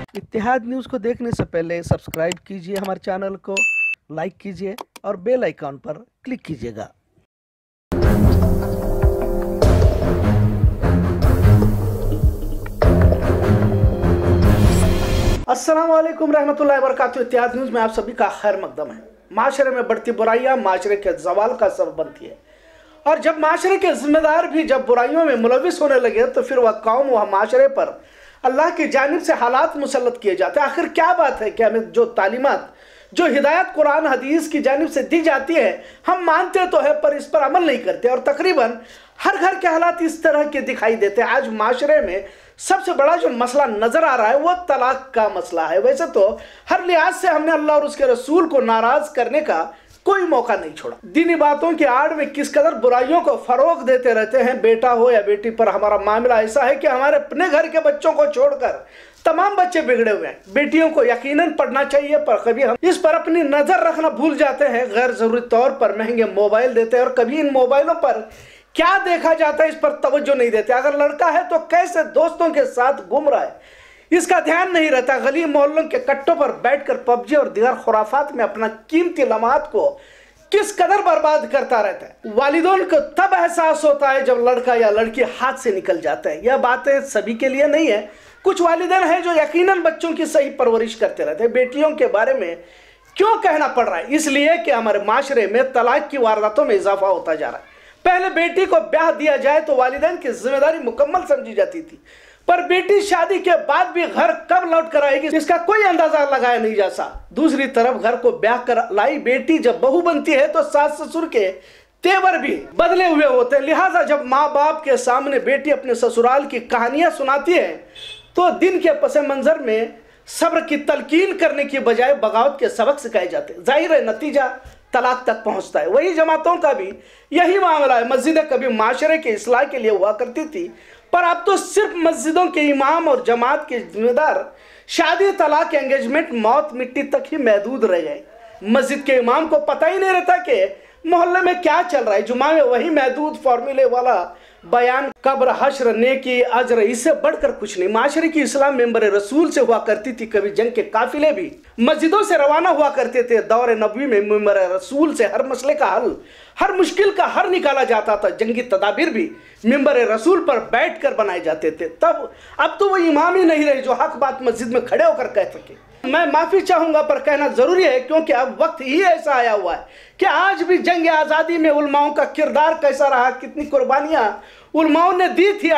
इत्तेहाद news को देखने से पहले सब्सक्राइब कीजिए हमारे चैनल को, लाइक कीजिए और बेल आइकॉन पर क्लिक कीजिएगा। अस्सलाम वालेकुम रहमतुल्लाहि व बरकातुहू। इत्तेहाद न्यूज़ में आप सभी का खैर मकदम है। माशरे में बढ़ती बुराइयां माशरे के जवाल का सबब बनती है, और जब माशरे के जिम्मेदार भी जब बुराइयों में मुलविस होने लगे तो फिर वह कौम वह माशरे पर अल्लाह की जानिब से हालात मुसल्लत किए जाते हैं। आखिर क्या बात है कि हमें जो तालीमात जो हिदायत कुरान हदीस की जानिब से दी जाती है हम मानते तो है पर इस पर अमल नहीं करते, और तकरीबन हर घर के हालात इस तरह के दिखाई देते हैं। आज माशरे में सबसे बड़ा जो मसला नजर आ रहा है वो तलाक का मसला है। वैसे तो हर लिहाज से हमने अल्लाह और उसके रसूल को नाराज करने का कोई मौका नहीं छोड़ा। दीनी बातों की आड़ में किस कदर बुराइयों को फरोग देते रहते हैं। बेटा हो या बेटी पर हमारा मामला ऐसा है कि हमारे अपने घर के बच्चों को छोड़कर तमाम बच्चे बिगड़े हुए हैं। बेटियों को यकीनन पढ़ना चाहिए, पर कभी हम इस पर अपनी नजर रखना भूल जाते हैं। गैर जरूरी तौर पर महंगे मोबाइल देते हैं और कभी इन मोबाइलों पर क्या देखा जाता है इस पर तवज्जो नहीं देते। अगर लड़का है तो कैसे दोस्तों के साथ घूम रहा है इसका ध्यान नहीं रहता। गली मोहल्लों के कट्टों पर बैठकर पबजी और दीगर खुराफात में अपना कीमती लम्हात को किस कदर बर्बाद करता रहता है। वालिदैन को तब एहसास होता है जब लड़का या लड़की हाथ से निकल जाते हैं। यह बातें सभी के लिए नहीं है। कुछ वालिदैन हैं जो यकीनन बच्चों की सही परवरिश करते रहते हैं। बेटियों के बारे में क्यों कहना पड़ रहा है? इसलिए कि हमारे माशरे में तलाक की वारदातों में इजाफा होता जा रहा है। पहले बेटी को ब्याह दिया जाए तो वालिदैन की जिम्मेदारी मुकम्मल समझी जाती थी, पर बेटी शादी के बाद भी घर कब लौट कर आएगी इसका कोई अंदाजा लगाया नहीं जा सकता। दूसरी तरफ घर को ब्याह कर लाई बेटी जब बहू बनती है तो सास ससुर के तेवर भी बदले हुए होते हैं। लिहाजा जब माँ बाप के सामने बेटी अपने ससुराल की कहानियां सुनाती है तो दिन के पस मंजर में सब्र की तलकीन करने की बजाय बगावत के सबक सिखाए जाते हैं। जाहिर है नतीजा तलाक तक पहुंचता है। वही जमातों का भी यही मामला है। मस्जिदें कभी माशरे के इस्लाह के लिए हुआ करती थी, पर अब तो सिर्फ मस्जिदों के इमाम और जमात के जिम्मेदार शादी तलाक एंगेजमेंट मौत मिट्टी तक ही महदूद रह गए। मस्जिद के इमाम को पता ही नहीं रहता कि मोहल्ले में क्या चल रहा है। जुमा में वही महदूद फॉर्मूले वाला बयान, कब्र, हश्र, नेकी, अजर, इससे बढ़कर कुछ नहीं। माशरे की इस्लाम मेंबर रसूल से हुआ करती थी। कभी जंग के काफिले भी मस्जिदों से रवाना हुआ करते थे। दौर नबवी में मेंबर रसूल से हर मसले का हल, हर मुश्किल का हल निकाला जाता था। जंगी तदाबीर भी मेंबर रसूल पर बैठकर बनाए जाते थे। तब अब तो वो इमाम ही नहीं रहे जो हक बात मस्जिद में खड़े होकर कह सके। मैं माफी चाहूंगा पर कहना जरूरी है, क्योंकि अब वक्त ही ऐसा आया हुआ है कि आज भी जंग आज़ादी में उलमाओं का किरदार कैसा रहा, कितनी कुर्बानियां उलमाओं ने दी थी।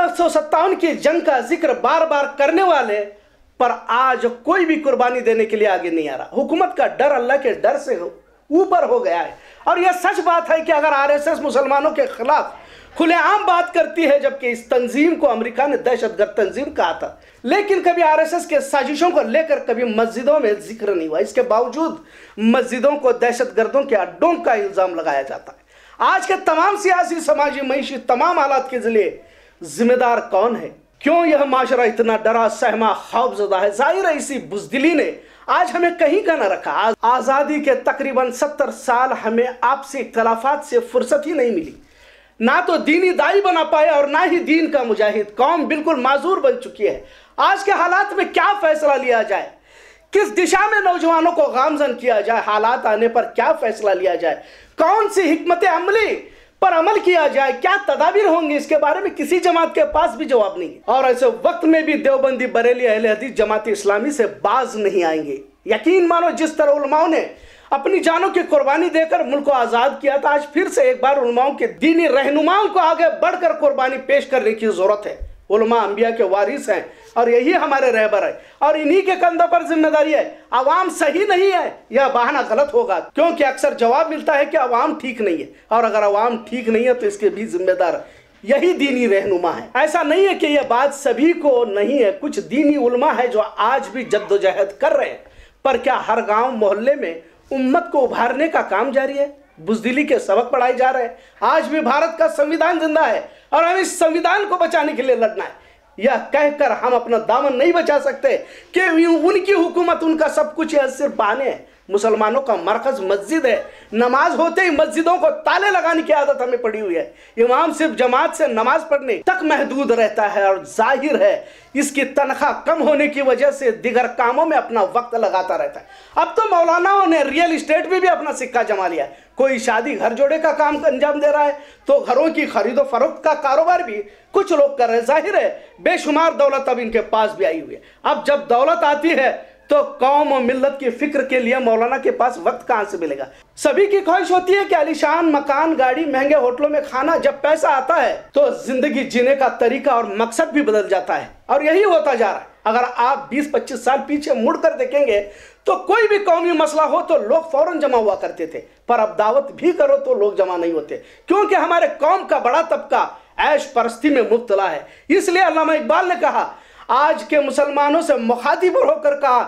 1857 की जंग का जिक्र बार बार करने वाले पर आज कोई भी कुर्बानी देने के लिए आगे नहीं आ रहा। हुकूमत का डर अल्लाह के डर से ऊपर हो गया है। और यह सच बात है कि अगर आरएसएस मुसलमानों के खिलाफ खुलेआम बात करती है, जबकि इस तंजीम को अमेरिका ने दहशतगर्द तंजीम कहा था, लेकिन कभी आरएसएस के साजिशों को लेकर कभी मस्जिदों में जिक्र नहीं हुआ। इसके बावजूद मस्जिदों को दहशतगर्दों के अड्डों का इल्जाम लगाया जाता है। आज के तमाम सियासी, समाजी, मईशी तमाम हालात के लिए जिम्मेदार कौन है? क्यों यह माशरा इतना डरा सहमा खौफजदा है? जाहिर है इसी बुजदिली ने आज हमें कहीं का न रखा। आज़ादी के तकरीबन 70 साल हमें आपसी इख्तलाफात से फुर्सत ही नहीं मिली। ना तो दीनी दाई बना पाए और ना ही दीन का मुजाहिद। कौम बिल्कुल माजूर बन चुकी है। आज के हालात में क्या फैसला लिया जाए, किस दिशा में नौजवानों को गामजन किया जाए, हालात आने पर क्या फैसला लिया जाए, कौन सी हिकमत अमली पर अमल किया जाए, क्या तदाबीर होंगे, इसके बारे में किसी जमात के पास भी जवाब नहीं है। और ऐसे वक्त में भी देवबंदी, बरेली, अहले हदीस, जमात इस्लामी से बाज नहीं आएंगे। यकीन मानो जिस तरह उलमाओं ने अपनी जानों की कुर्बानी देकर मुल्क को आज़ाद किया था, आज फिर से एक बार उलमाओं के दीनी रहनुमाओं को आगे बढ़कर कुर्बानी पेश करने की जरूरत है। उलमा अंबिया के वारिस हैं और यही हमारे रहबर है, और इन्हीं के कंधों पर जिम्मेदारी है। अवाम सही नहीं है यह बहाना गलत होगा, क्योंकि अक्सर जवाब मिलता है कि अवाम ठीक नहीं है, और अगर अवाम ठीक नहीं है तो इसके भी जिम्मेदार यही दीनी रहनुमा है। ऐसा नहीं है कि यह बात सभी को नहीं है। कुछ दीनी उलमा है जो आज भी जद्दोजहद कर रहे हैं, पर क्या हर गाँव मोहल्ले में उम्मत को उभारने का काम जारी है? बुजदिली के सबक पढ़ाए जा रहे हैं। आज भी भारत का संविधान जिंदा है और हमें इस संविधान को बचाने के लिए लड़ना है। यह कहकर हम अपना दामन नहीं बचा सकते कि उनकी हुकूमत, उनका सब कुछ यह सिर्फ बहाने है। मुसलमानों का मरकज मस्जिद है। नमाज होते ही मस्जिदों को ताले लगाने की आदत हमें पड़ी हुई है। इमाम सिर्फ जमात से नमाज पढ़ने तक महदूद रहता है और जाहिर है इसकी तनख्वाह कम होने की वजह से दिगर कामों में अपना वक्त लगाता रहता है। अब तो मौलानाओं ने रियल इस्टेट में भी अपना सिक्का जमा लिया है। कोई शादी घर जोड़े का काम अंजाम दे रहा है तो घरों की खरीदो फरोख्त का कारोबार भी कुछ लोग कर रहे हैं। जाहिर है बेशुमार दौलत अब इनके पास भी आई हुई है। अब जब दौलत आती है तो कौम और मिल्लत की फिक्र के लिए मौलाना के पास वक्त कहां से मिलेगा। सभी की ख्वाहिश होती है कि आलीशान मकान, गाड़ी, महंगे होटलों में खाना। जब पैसा आता है तो जिंदगी जीने का तरीका और मकसद भी बदल जाता है और यही होता जा रहा है। अगर आप 20-25 साल पीछे मुड़कर देखेंगे तो कोई भी कौमी मसला हो तो लोग फौरन जमा हुआ करते थे, पर अब दावत भी करो तो लोग जमा नहीं होते, क्योंकि हमारे कौम का बड़ा तबका ऐश परस्ती में मुब्तला है। इसलिए अल्लामा इकबाल ने कहा, आज के मुसलमानों से मुखातिब होकर कहा,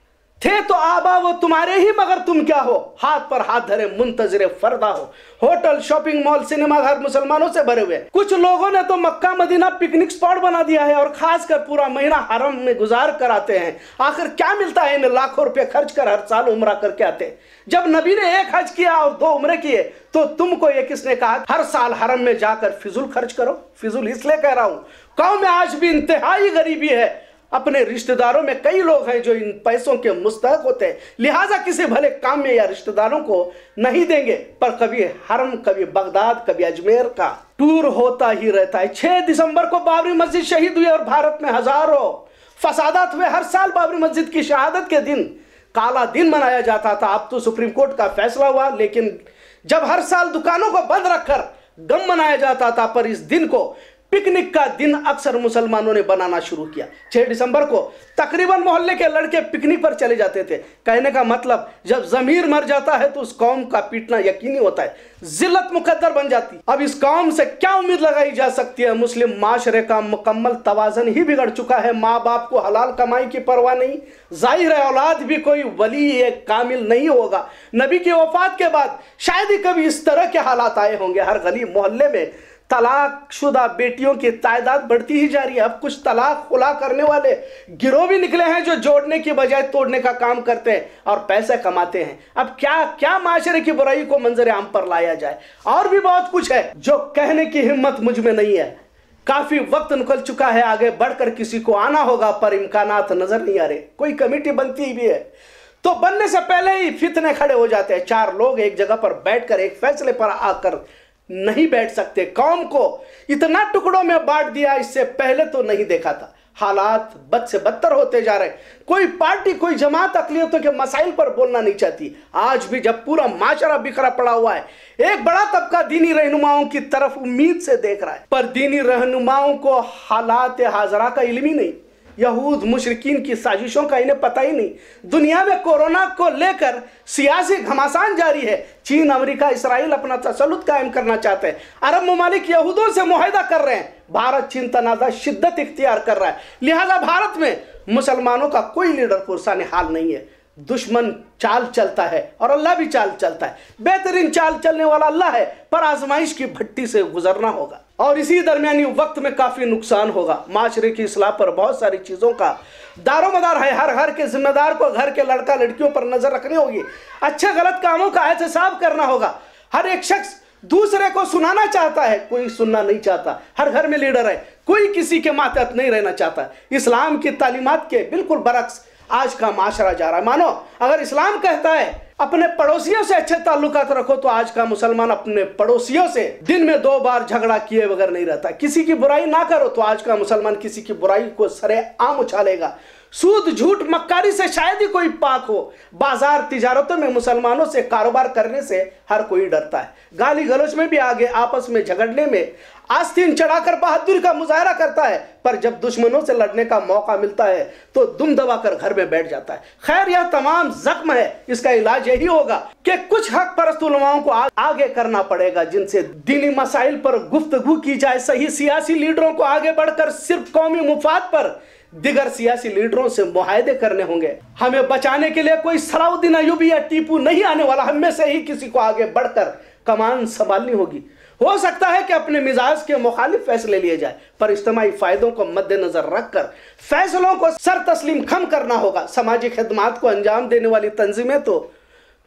थे तो आबा वो तुम्हारे ही मगर तुम क्या हो, हाथ पर हाथ धरे मुंतजरे फरदा हो। होटल, शॉपिंग मॉल, सिनेमा घर मुसलमानों से भरे हुए। कुछ लोगों ने तो मक्का मदीना पिकनिक स्पॉट बना दिया है और खासकर पूरा महीना हरम में गुजार कर आते हैं। आखिर क्या मिलता है इन्हें लाखों रुपए खर्च कर हर साल उम्रा करके आते हैं। जब नबी ने 1 हज किया और 2 उम्रे किए तो तुमको ये किसने कहा हर साल हरम में जाकर फिजूल खर्च करो। फिजूल इसलिए कह रहा हूं, कौम में आज भी इंतहाई गरीबी है। अपने रिश्तेदारों में कई लोग हैं जो इन पैसों के मुस्तहक होते हैं, लिहाजा किसी भले काम में या रिश्तेदारों को नहीं देंगे। पर कभी हरम, कभी बगदाद, कभी अजमेर का टूर होता ही रहता है। 6 दिसंबर को बाबरी मस्जिद शहीद हुई और भारत में हजारों फसादात हुए। हर साल बाबरी मस्जिद की शहादत के दिन काला दिन मनाया जाता था। अब तो सुप्रीम कोर्ट का फैसला हुआ, लेकिन जब हर साल दुकानों को बंद रखकर गम मनाया जाता था, पर इस दिन को पिकनिक का दिन अक्सर मुसलमानों ने बनाना शुरू किया। 6 दिसंबर को तकरीबन मोहल्ले के लड़के पिकनिक पर चले जाते थे। कहने का मतलब, जब जमीर मर जाता है तो उस कौम का पीटना यकीनी होता है, जिल्लत मुकद्दर बन जाती। अब इस कौम से क्या उम्मीद लगाई जा सकती है। मुस्लिम माशरे का मुकम्मल तवाजन ही बिगड़ चुका है। माँ बाप को हलाल कमाई की परवाह नहीं, जाहिर है औलाद भी कोई वली कामिल नहीं होगा। नबी की वफात के बाद शायद ही कभी इस तरह के हालात आए होंगे। हर गली मोहल्ले में तलाकशुदा बेटियों की तादाद बढ़ती ही जा रही है। अब कुछ तलाक खुला करने वाले गिरोह भी निकले हैं जो जोड़ने की बजाय तोड़ने का काम करते हैं और पैसे कमाते हैं। अब क्या क्या माशरे की बुराई को मंजर आम पर लाया जाए। और भी बहुत कुछ है जो कहने की हिम्मत मुझ में नहीं है। काफी वक्त निकल चुका है, आगे बढ़कर किसी को आना होगा, पर इम्कानात नजर नहीं आ रहे। कोई कमेटी बनती भी है तो बनने से पहले ही फितने खड़े हो जाते हैं। 4 लोग एक जगह पर बैठकर एक फैसले पर आकर नहीं बैठ सकते। कौम को इतना टुकड़ों में बांट दिया, इससे पहले तो नहीं देखा था। हालात बद से बदतर होते जा रहे। कोई पार्टी, कोई जमात अक़लियतों के मसाइल पर बोलना नहीं चाहती। आज भी जब पूरा माशरा बिखरा पड़ा हुआ है, एक बड़ा तबका दीनी रहनुमाओं की तरफ उम्मीद से देख रहा है, पर दीनी रहनुमाओं को हालात हाजरा का इल्म ही नहीं। यहूद मुशरिकीन की साजिशों का इन्हें पता ही नहीं। दुनिया में कोरोना को लेकर सियासी घमासान जारी है। चीन, अमेरिका, इसराइल अपना तसल्लुत कायम करना चाहते हैं। अरब ममालिक यहूदों से मुआहदा कर रहे हैं। भारत चीन तनाज़ा शिद्दत इख्तियार कर रहा है। लिहाजा भारत में मुसलमानों का कोई लीडर पुरसाने हाल नहीं है। दुश्मन चाल चलता है और अल्लाह भी चाल चलता है। बेहतरीन चाल चलने वाला अल्लाह है, पर आजमाइश की भट्टी से गुजरना होगा और इसी दरमियानी वक्त में काफी नुकसान होगा। माशरे की इस्लाह पर बहुत सारी चीजों का दारोमदार है। हर घर के जिम्मेदार को घर के लड़का लड़कियों पर नजर रखनी होगी। अच्छे गलत कामों का एहतसाब करना होगा। हर एक शख्स दूसरे को सुनाना चाहता है, कोई सुनना नहीं चाहता। हर घर में लीडर है, कोई किसी के मातहत नहीं रहना चाहता। इस्लाम की तालीमात के बिल्कुल बरक्स आज का माशरा जा रहा है। मानो अगर इस्लाम कहता है अपने पड़ोसियों से अच्छे ताल्लुकात रखो, तो आज का मुसलमान अपने पड़ोसियों से दिन में 2 बार झगड़ा किए बगैर नहीं रहता। किसी की बुराई ना करो, तो आज का मुसलमान किसी की बुराई को सरेआम उछालेगा। सूद, झूठ, मक्कारी से शायद ही कोई पाक हो। बाजार तिजारतों में मुसलमानों से कारोबार करने से हर कोई डरता है। गाली गलौज में भी आगे आपस में झगड़ने में आस्तीन चढ़ाकर बहादुरी का मुजाहरा करता है, पर जब दुश्मनों से लड़ने का मौका मिलता है तो दुम दबाकर घर में बैठ जाता है। खैर, यह तमाम जख्म है। इसका इलाज यही होगा कि कुछ हक परस्त उलमाओं को आगे करना पड़ेगा, जिनसे दीनी मसाइल पर गुफ्तगू की जाए। सही सियासी लीडरों को आगे बढ़कर सिर्फ कौमी मुफाद पर दिगर सियासी लीडरों से मुआहदे करने होंगे। हमें बचाने के लिए कोई सलाउद्दीन अय्यूबी या टीपू नहीं आने वाला। हम में से ही किसी को आगे बढ़कर कमान संभालनी होगी। हो सकता है कि अपने मिजाज के मुखालिफ फैसले लिए जाए, पर इज्तिमाई फायदों को मद्देनजर रखकर फैसलों को सर तस्लीम खम करना होगा। समाजी खिदमात को अंजाम देने वाली तंजीमें तो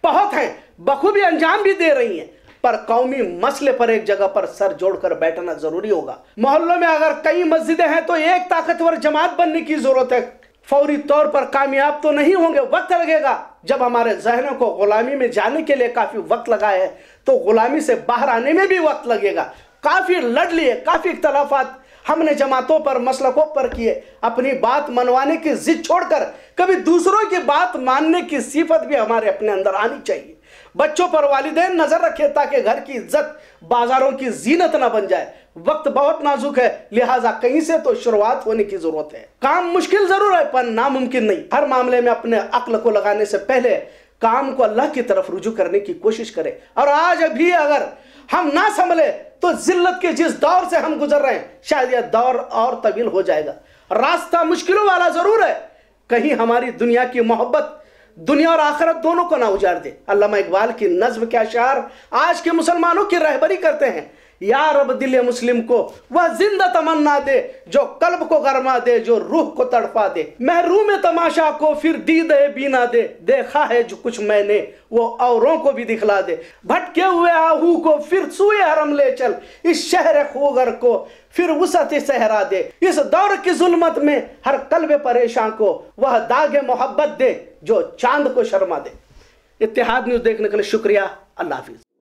बहुत हैं, बखूबी अंजाम भी दे रही हैं, पर कौमी मसले पर एक जगह पर सर जोड़कर बैठना जरूरी होगा। मोहल्लों में अगर कई मस्जिदें हैं तो एक ताकतवर जमात बनने की जरूरत है। फौरी तौर पर कामयाब तो नहीं होंगे, वक्त लगेगा। जब हमारे जहनों को गुलामी में जाने के लिए काफी वक्त लगा है तो गुलामी से बाहर आने में भी वक्त लगेगा। काफी लड़ लिए, काफी इख्तलाफात हमने जमातों पर, मसलकों पर किए। अपनी बात मनवाने की जिद छोड़कर कभी दूसरों की बात मानने की सिफत भी हमारे अपने अंदर आनी चाहिए। बच्चों पर वालिदैन नजर रखे ताकि घर की इज्जत बाजारों की जीनत ना बन जाए। वक्त बहुत नाजुक है, लिहाजा कहीं से तो शुरुआत होने की जरूरत है। काम मुश्किल जरूर है पर नामुमकिन नहीं। हर मामले में अपने अक्ल को लगाने से पहले काम को अल्लाह की तरफ रुजू करने की कोशिश करें। और आज भी अगर हम ना संभले तो जिल्लत के जिस दौर से हम गुजर रहे हैं शायद यह दौर और तवील हो जाएगा। रास्ता मुश्किलों वाला जरूर है, कहीं हमारी दुनिया की मोहब्बत दुनिया और आखिरत दोनों को ना उजाड़ दे। अल्लामा इकबाल की नज्म के अशार आज के मुसलमानों की रहबरी करते हैं। या रब दिल मुस्लिम को वह जिंदा तमन्ना दे, जो कल्ब को गरमा दे, जो रूह को तड़पा दे। महरूम तमाशा को फिर दीदे बीना दे, देखा है जो कुछ मैंने वो औरों को भी दिखला दे। भटके हुए आहू को फिर सुए हरम ले चल, इस शहर खूगर को फिर वसअत सहरा दे। इस दौर की जुल्मत में हर कल्ब परेशान को वह दागे मोहब्बत दे, जो चांद को शर्मा दे। इत्तेहाद न्यूज़ देखने के लिए शुक्रिया। अल्लाह हाफिज।